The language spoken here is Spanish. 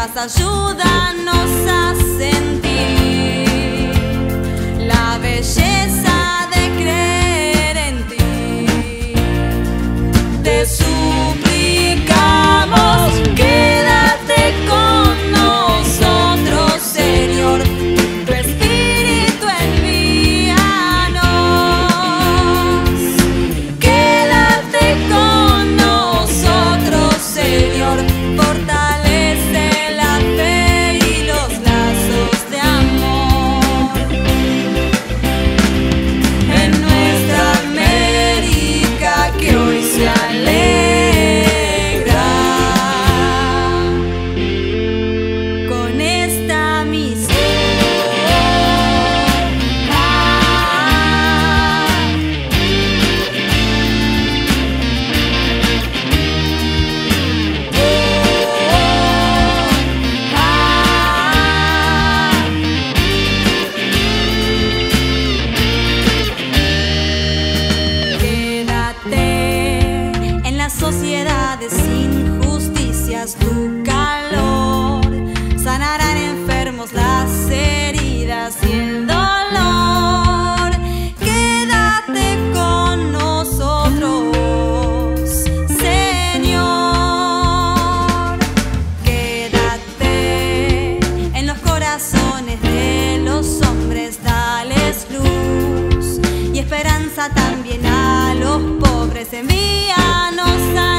paz, ayúdanos a sentir la belleza de creer en ti. Te suplicamos, quédate con nosotros, Señor. Tu Espíritu envíanos. Quédate con nosotros, Señor. Fortalece la fe y los lazos de amor en nuestra América que hoy se alegra con esta misión. Quédate en las sociedades sin justicias, tu calor sanarán enfermos las heridas y el dolor. Quédate con nosotros, Señor. Quédate en los corazones de los hombres, dales luz y esperanza también a los pobres. Envíanos a